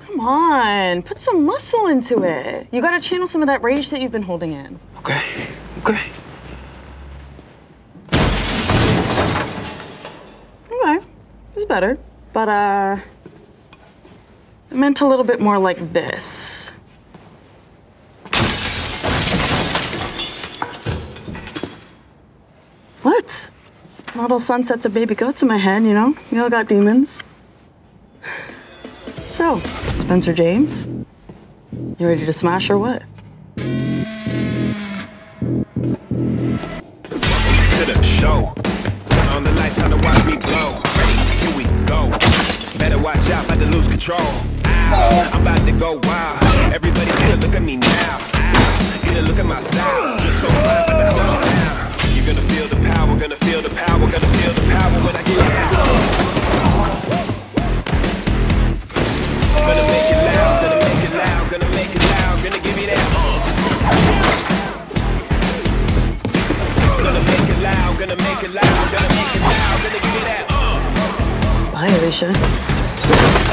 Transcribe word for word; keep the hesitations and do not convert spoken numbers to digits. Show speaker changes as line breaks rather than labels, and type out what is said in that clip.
Come on, put some muscle into it. You gotta channel some of that rage that you've been holding in.
Okay, okay.
Okay, it's better. But, uh, I meant a little bit more like this. What? Not all sunsets are baby goats in my head, you know? We all got demons. So, Spencer James, you ready to smash or what?
To the show. On the lights, time to watch me blow. Ready, here we go. Better watch out, about to lose control. Ow, I'm about to go wild. Everybody take a look at me now. Ow, get a look at my style. Drip so fine, but the hold you down. You're gonna feel the power, gonna feel the power, gonna feel the power when I get out. Gonna make it loud, gonna make it loud, gonna make it loud, gonna give you that uh. Gonna make it loud, gonna make it loud, gonna make it loud, gonna give you that uh.
Bye, Alicia.